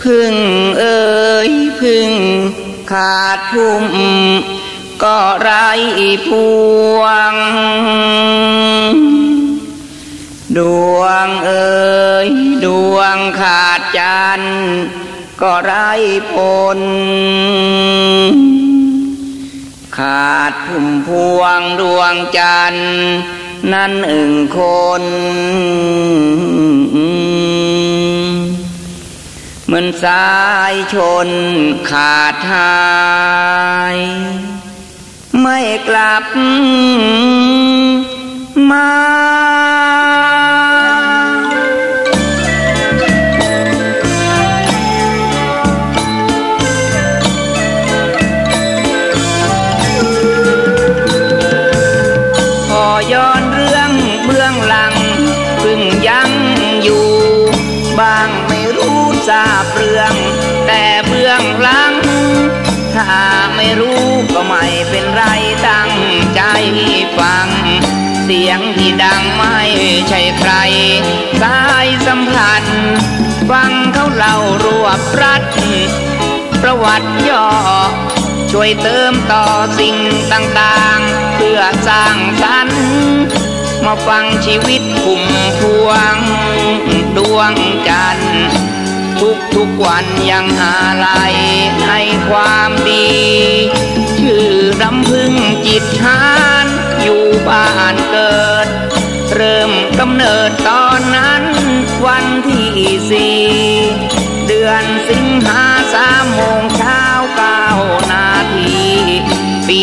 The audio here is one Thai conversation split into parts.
พึ่งเอ่ยพึ่งขาดพุ่มก็ไร้พวงดวงเอ่ยดวงขาดจันทร์ก็ไร้ผลขาดพุ่มพวงดวงจันทร์นั้นคนเหมือนสายชนขาดหายไม่กลับมาพอย้อนเรื่องเบื้องหลังพึ่งยังอยู่บ้างไม่รู้ทราบเรื่องแต่เบื้องหลังถ้าไม่รู้ก็ไม่เป็นไรตั้งใจฟังเสียงที่ดังไม่ใช่ใครสายสัมพันธ์ฟังเขาเล่ารวบรัดประวัติย่อช่วยเติมต่อสิ่งต่างๆเพื่อสร้างสรรค์มาฟังชีวิตพุ่มพวงดวงจันทร์ทุกวันยังหาไหลให้ความดีชื่อรำพึงจิตหานอยู่บ้านเกิดเริ่มกำเนิดตอนนั้นวันที่4เดือนสิงหา3 โมงเช้า9 นาทีปี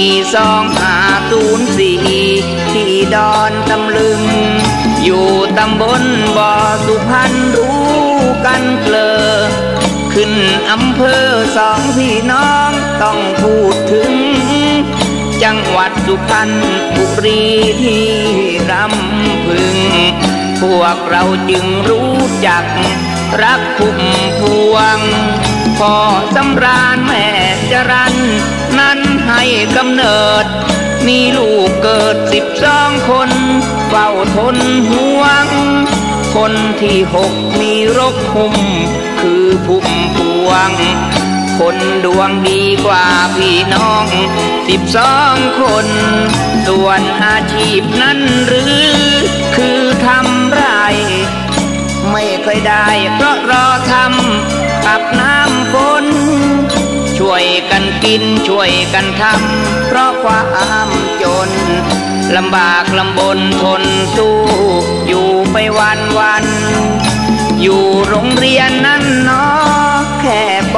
2504ที่ดอนตำลึงอยู่ตำบลบ่อสุพรรณรู้กันเกลอขึ้นอำเภอ2 พี่น้องต้องพูดถึงจังหวัดสุพรรณบุรีที่รำพึงพวกเราจึงรู้จักรักพุ่มพวงพ่อสำราญแม่จรัญนั้นให้กำเนิดมีลูกเกิด12 คนเฝ้าทนห่วงคนที่6มีรกหุ้มคือพุ่มพวงคนดวงดีกว่าพี่น้อง12 คนส่วนอาชีพนั้นหรือคือทำไรไม่เคยได้เพราะรอทำกับน้ำฝนช่วยกันกินช่วยกันทำเพราะความจนลำบากลำบนทนสู้อยู่ไปวันอยู่โรงเรียนนั้นเนาะแค่ป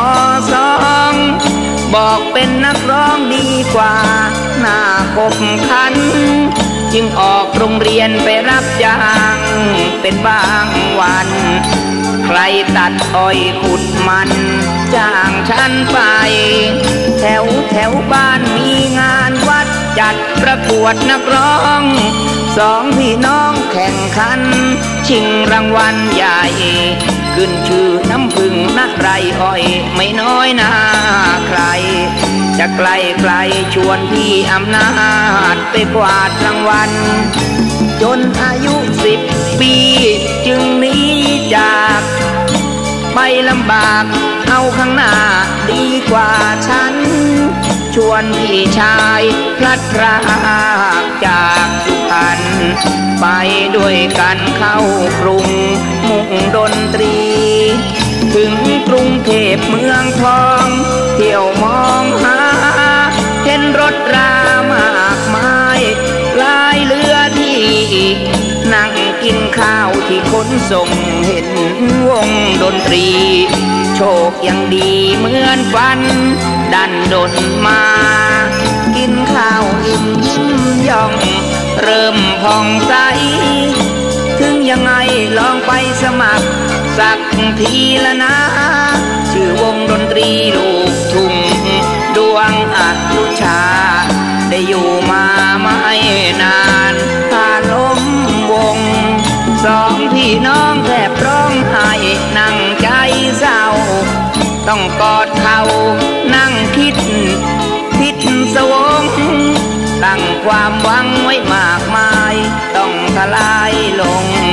.2บอกเป็นนักร้องดีกว่าหน้าคบคันจึงออกโรงเรียนไปรับจ้างเป็นบางวันใครตัดอ้อยขุดมันจ้างฉันไปแถวบ้านมีงานวัดจัดประกวดนักร้อง2 พี่น้องแข่งขันชิงรางวัลใหญ่ขึ้นชื่อน้ำพึ่งนักไรอ้อยไม่น้อยหน้าใครจะไกลชวนพี่อำนาจไปกวาดรางวัลจนอายุ10 ปีจึงหนีจากไปลำบากเอาข้างหน้าดีกว่าฉันชวนพี่ชายพลัดพรากจากสุพรรณไปด้วยกันเข้ากรุงมุ่งดนตรีถึงกรุงเทพเมืองทองเที่ยวมองหาเห็นรถรามากมายลายเรือที่นั่งกินข้าวที่ขนส่งเห็นวงดนตรีโชคยังดีเหมือนฝันดันดนมากินข้าวอิ่มยิ้มย่องเริ่มผ่องใสถึงยังไงลองไปสมัครสักทีละนะชื่อวงดนตรีลูกทุ่งดวงอนุชาได้อยู่มาไม่นานผ่านล้มวง2 พี่น้องแทบร้องไห้นั่งใจเศร้าต้องกอดเขานั่งคิดพิศสวงตั้งความหวังไว้มากมายต้องทลายลง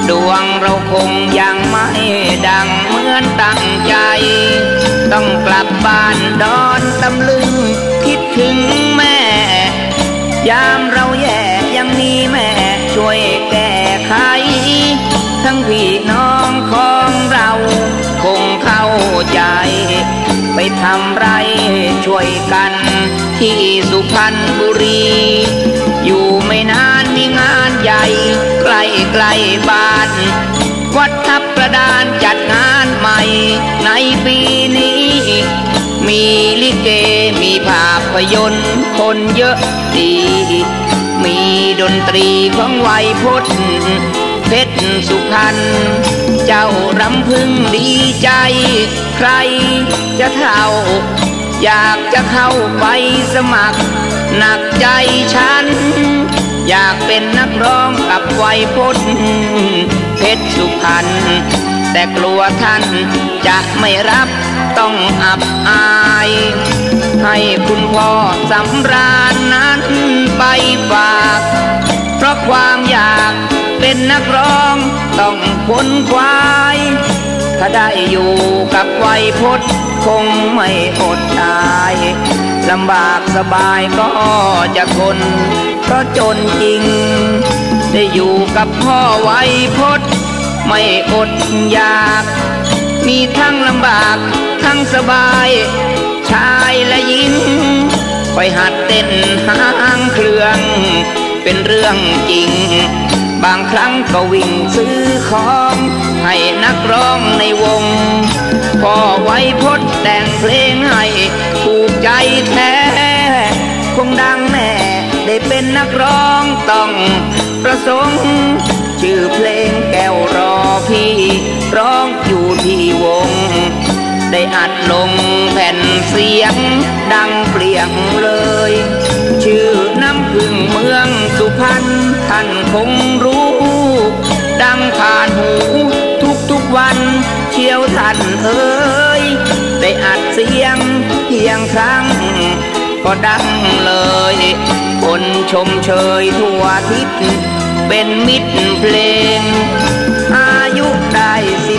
ดวงเราคงยังไม่ดังเหมือนตั้งใจต้องกลับบ้านดอนตำลึงคิดถึงแม่ยามเราแย่ยังมีแม่ช่วยแก้ไขทั้งพี่น้องของเราคงเข้าใจไปทำไรช่วยกันที่สุพรรณบุรีอยู่ไม่นานมีงานใหญ่ใกล้ๆบ้านวัดทับกระดานจัดงานใหม่ในปีนี้มีลิเกมีภาพยนตร์คนเยอะดีมีดนตรีของไวยพจน์เพชรสุพรรณเจ้ารำพึงดีใจใครจะเท่าอยากจะเข้าไปสมัครหนักใจฉันอยากเป็นนักร้องกับไวยพจน์เพชรสุพรรณแต่กลัวท่านจะไม่รับต้องอับอายให้คุณพ่อสำราญนั้นไปฝากเพราะความอยากเป็นนักร้องต้องพ้นควายถ้าได้อยู่กับไวยพจน์คงไม่อดตายลำบากสบายก็จะทนเพราะจนจริงได้อยู่กับพ่อไวยพจน์ไม่อดอยากมีทั้งลำบากทั้งสบายชายและหญิงคอยหัดเต้นหางเครื่องเป็นเรื่องจริงบางครั้งก็วิ่งซื้อของให้นักร้องในวงพ่อไวยพจน์แต่งเพลงให้ถูกใจแท้คงดังแน่ได้เป็นนักร้องต้องประสงค์ชื่อเพลงแก้วรอพี่ร้องอยู่ที่วงได้อัดลงแผ่นเสียงดังเปลี่ยงเลยชื่อน้ำพึ่งเมืองสุพรรณท่านคงรู้ดังผ่านหูทุกวันเชี่ยวท่านเอ๋ยได้อัดเสียงเพียงครั้งก็ดังเลยคนชมเชยทั่วทิศเป็นมิตรเพลงอายุได้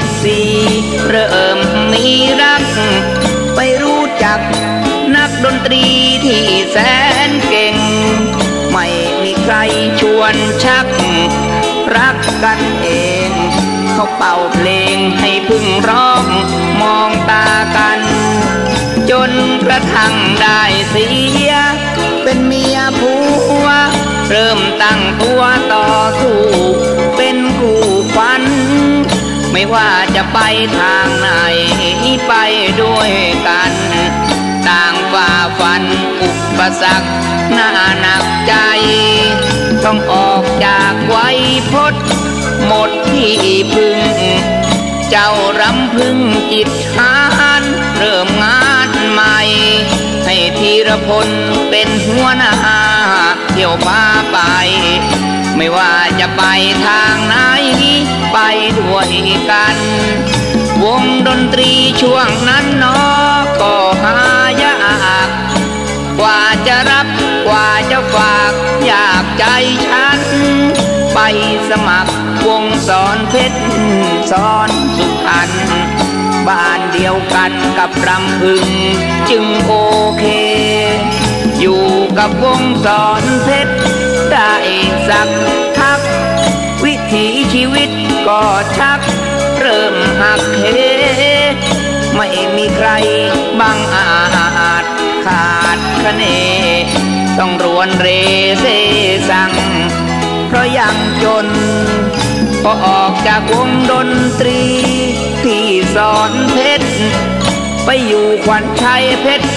14เริ่มมีรักไปรู้จักนักดนตรีที่แสนเก่งไม่มีใครชวนชักรักกันเองเขาเป่าเพลงให้พึ่งร้องมองตากันจนกระทั่งได้เสียเป็นเมียผัวเริ่มตั้งตัวต่อสู้เป็นคู่ขวัญไม่ว่าจะไปทางไหนไปด้วยกันต่างฝ่าฟันอุปสรรคหน้าหนักใจต้องออกจากไวยพจน์หมดที่พึ่งเจ้ารำพึงจิตหานเริ่มงานใหม่ให้ธีรพลเป็นหัวหน้าเที่ยวพาไปไม่ว่าจะไปทางไหนไปด้วยกันวงดนตรีช่วงนั้นเนาะก็หายากกว่าจะรับกว่าจะฝากอยากใจฉันไปสมัครวงสอนเพชรสอนสุพรรณบ้านเดียวกันกับรำพึงจึงโอเคอยู่กับวงสอนเพชรได้สักพักวิถีชีวิตก็ชักเริ่มหักเหไม่มีใครบังอาจขาดคะเนต้องรวนเรเสสั่งเพราะยังจนพอออกจากวงดนตรีที่สอนเพชรไปอยู่ขวัญชัยเพชร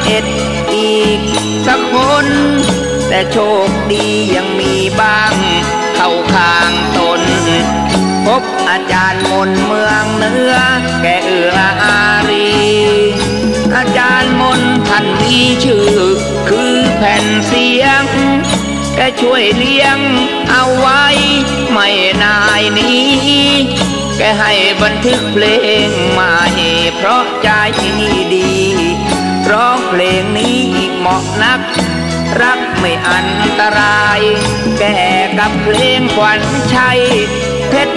101อีกสักคนแต่โชคดียังมีบ้างเข้าข้างตนพบอาจารย์มนเมืองเหนือแกเอื้ออารีอาจารย์มนท่านมีชื่อคือแผ่นเสียงแกช่วยเลี้ยงเอาไว้ไม่นายนี้แกให้บันทึกเพลงมาเพราะใจดีร้องเพลงนี้เหมาะนักรักไม่อันตรายแก่กับเพลงขวัญชัยเพชร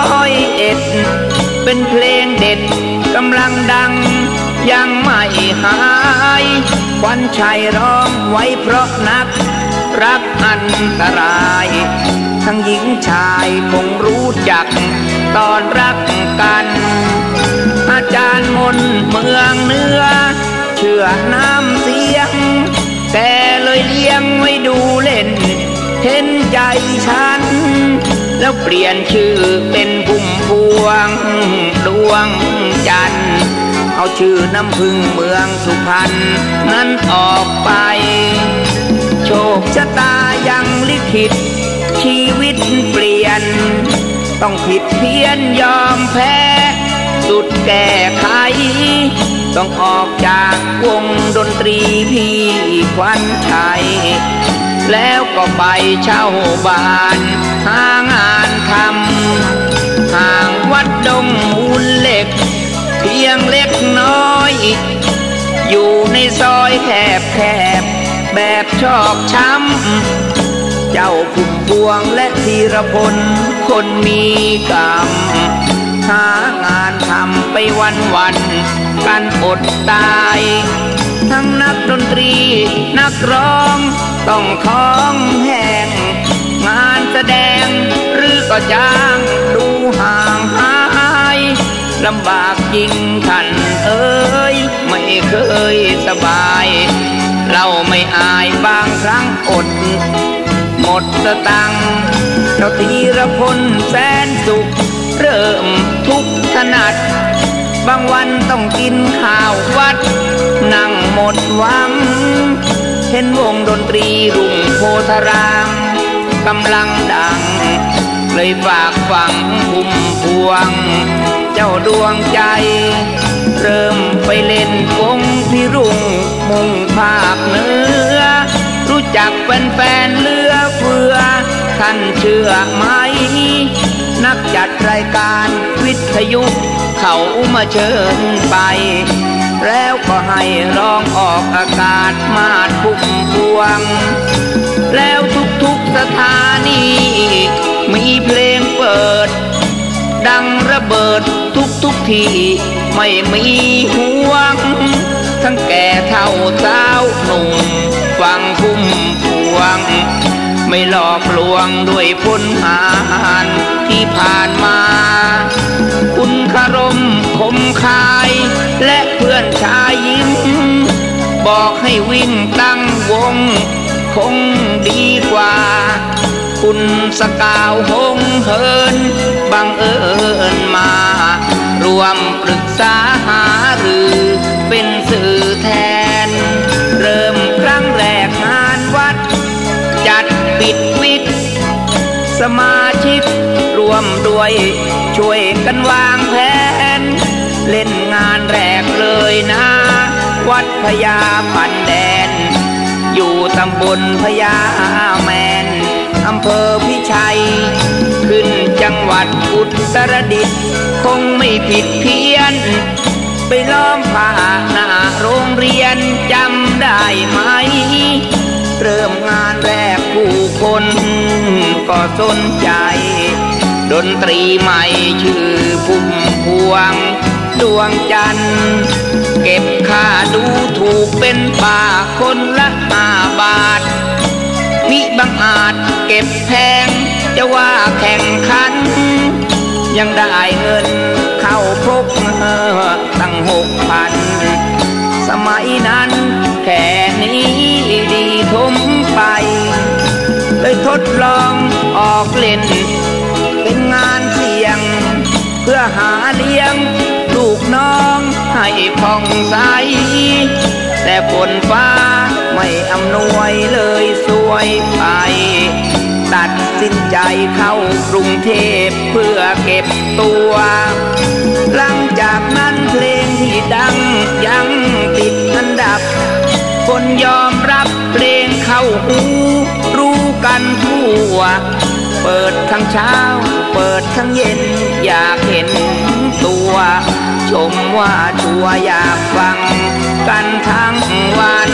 101เป็นเพลงเด็ดกำลังดังยังไม่หายขวัญชัยร้องไว้เพราะนักรักอันตรายทั้งหญิงชายคงรู้จักตอนรักกันอาจารย์มนเมืองเหนือเชื่อน้ำเสียงแต่เลยเลี้ยงไว้ดูเล่นเห็นใจฉันแล้วเปลี่ยนชื่อเป็นพุ่มพวงดวงจันทร์เอาชื่อน้ำพึ่งเมืองสุพรรณนั้นออกไปโชคชะตายังลิขิตชีวิตเปลี่ยนต้องผิดเพี้ยนยอมแพ้สุดแก้ไขต้องออกจากวงดนตรีพี่ขวัญชัยแล้วก็ไปเช่าบ้านหางานทำห่างวัดดงมูลเหล็กเพียงเล็กน้อยอยู่ในซอยแคบแบบชอกช้ำเจ้าพุ่มพวงและธีรพลคนมีกรรมหางานทำไปวันกันอดตายทั้งนักดนตรีนักร้องต้องท้องแห้งงานแสดงหรือก็จ้างดูห่างหายลำบากจริงท่านเอ๋ยไม่เคยสบายเราไม่อายบางครั้งอดหมดสตังค์เจ้าธีรพลแสนสุขเริ่มทุกข์ถนัดบางวันต้องกินข้าววัดนั่งหมดหวังเห็นวงดนตรีรุ่งโพธารามกำลังดังเลยฝากฝังพุ่มพวงเจ้าดวงใจเริ่มไปเล่นวงพิรุ่งมุ่งภาคเหนือรู้จักแฟนๆเหลือเฟือท่านเชื่อไหมนักจัดรายการวิทยุเขามาเชิญไปแล้วก็ให้ร้องออกอากาศมาดพุ่มพวงแล้วทุกๆสถานีมีเพลงเปิดดังระเบิดทุกที่ไม่มีห่วงทั้งแก่เฒ่าสาวหนุ่มฟังพุ่มพวงไม่หลอกลวงด้วยพลหารที่ผ่านมาคุณคารมคมคายและเพื่อนชายหญิงบอกให้วิ่งตั้งวงคงดีกว่าคุณสกาวหงเหินบังเอิญมารวมปรึกษาหารือเป็นสื่อแทนเริ่มครั้งแรกงานวัดจัดปิดวิกสมาชิกรวมด้วยช่วยกันวางแผนเล่นงานแรกเลยนะวัดพญาปันแดนอยู่ตำบลพญาแมนอำเภอพิชัยขึ้นจังหวัดอุตรดิตถ์คงไม่ผิดเพี้ยนไปล้อมผ้าหน้าโรงเรียนจำได้ไหมเริ่มงานแรกผู้คนก็สนใจดนตรีใหม่ชื่อพุ่มพวงดวงจันทร์เก็บค่าดูถูกเป็นป่าคนละ5 บาทมิบังอาจเก็บแพงจะว่าแข่งขันยังได้เงินเข้าพกตั้ง6,000สมัยนั้นแค่นี้ดีทมไปเลยทดลองออกเล่นเป็นงานเสี่ยงเพื่อหาเลี้ยงลูกน้องให้ผ่องใสแต่ฝนฟ้าไม่อำนวยเลยสวยไปตัดสินใจเข้ากรุงเทพเพื่อเก็บตัวหลังจากนั้นเพลงที่ดังยังติดอันดับคนยอมรับเพลงเข้าหูรู้กันทั่วเปิดทั้งเช้าเปิดทั้งเย็นอยากเห็นตัวชมว่าชัวอยากฟังกันทั้งวัน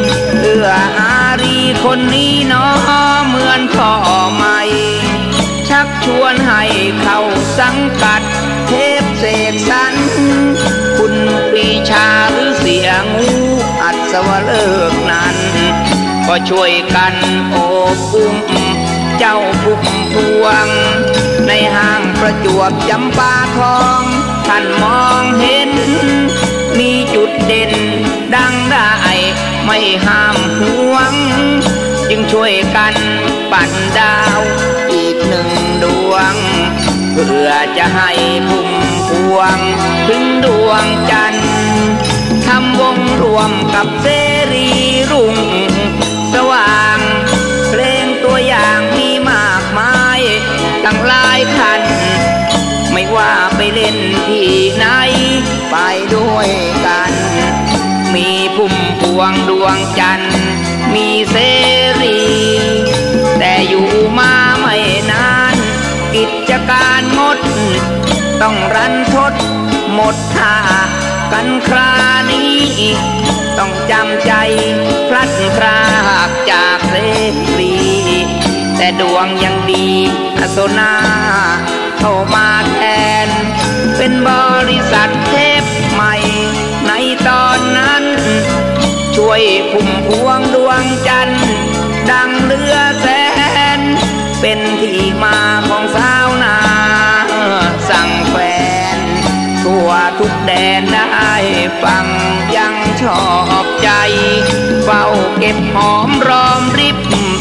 เอื้ออารีคนนี้เนาะเหมือนพ่อใหม่ชชักชวนให้เข้าสังกัดเทพเสกสรรคุณปรีชาหรือเสียงูอัศวเลิกนั้นก็ช่วยกันโอบอุ้มเจ้าพุ่มพวงในห้างประจวบจำปาทองท่านมองเห็นมีจุดเด่นดังได้ไม่ห้ามห่วงจึงช่วยกันปั่นดาวอีกหนึ่งดวงเพื่อจะให้พุ่มพวงถึงดวงจันทร์ทำวงรวมกับเสรีรุ่งสว่างเพลงตัวอย่างมีมากมายตั้งหลายคันไม่ว่าไปเล่นที่ไหนไปด้วยกันมีพุ่มพวงดวงจันทร์มีเสรีแต่อยู่มาไม่นานกิจการงดต้องรันทดหมดท่ากันครานี้ต้องจำใจพลัดพรากจากเสรีแต่ดวงยังดีอโซนาเข้ามาแทนเป็นบริษัทเทพใหม่ในตอนนั้นช่วยพุ่มพวงดวงจันทร์ดังเรือแสนเป็นที่มาของสาวนาสั่งแฟนทั่วทุกแดนได้ฟังยังชอบใจเฝ้าเก็บหอมรอมริบ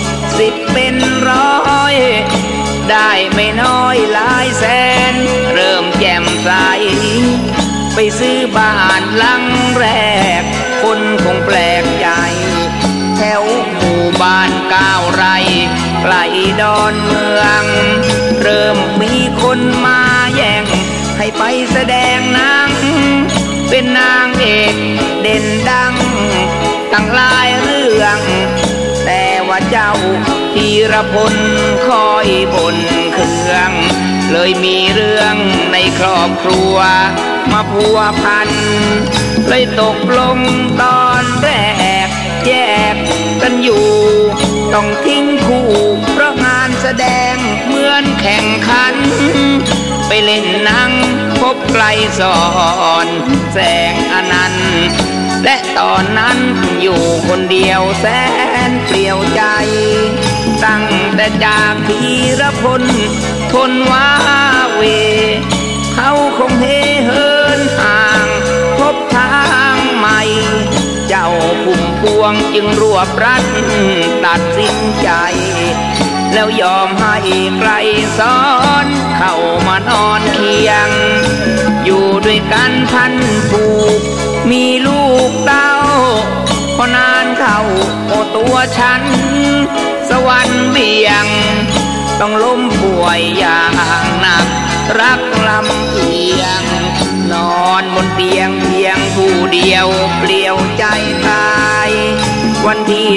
10เป็นร้อยได้ไม่น้อยหลายแสนเริ่มแจ่มใสไปซื้อบ้านหลังแรกคนคงแปลกใจแถวหมู่บ้าน9 ไร่ใกล้ดอนเมืองเริ่มมีคนมาแย่งให้ไปแสดงหนังเป็นนางเอกเด่นดังตั้งหลายเรื่องแต่ว่าเจ้าธีรพลคอยบ่นเครื่องเลยมีเรื่องในครอบครัวมาพัวพันเลยตกลงตอนแรกแยกกันอยู่ต้องทิ้งคู่เพราะงานแสดงเหมือนแข่งขันไปเล่นหนังพบไกลสอนแสงอนันต์และตอนนั้นอยู่คนเดียวแสนเปลี่ยวใจตั้งแต่จากธีรพลทนว้าเวเขาคงเห่เหินห่างพบทางใหม่เจ้าพุ่มพวงจึงรวบรัดตัดสินใจแล้วยอมให้ไกลสอนเข้ามานอนเคียงอยู่ด้วยกันพันผูกมีลูกเต้าพอนานเข้าโอตัวฉันสวรรค์เบี่ยงต้องล้มป่วยอย่างหนักรักลำเอียงนอนบนเตียงเพียงผู้เดียวเปลี่ยวใจตายวันที่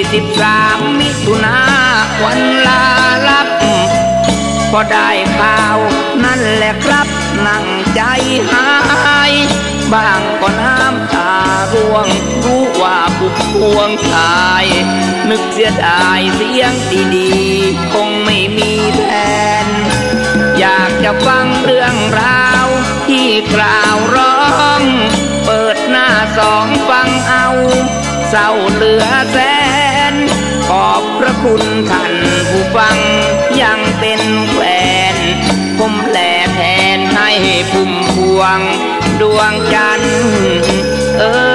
13 มิถุนาวันลาลับพอได้ข่าวนั่นแหละครับนั่งใจหายบ้างก็น้ำตาร่วงรู้ว่าพุ่มพวงตายนึกเสียดายเสียงดีๆคงไม่มีแทนอยากจะฟังเรื่องราวที่กล่าวร้องเปิดหน้า2ฟังเอาเศร้าเหลือแสนขอบพระคุณท่านผู้ฟังยังเป็นแฟนผมแลแทนให้พุ่มพวงดวงจันทร์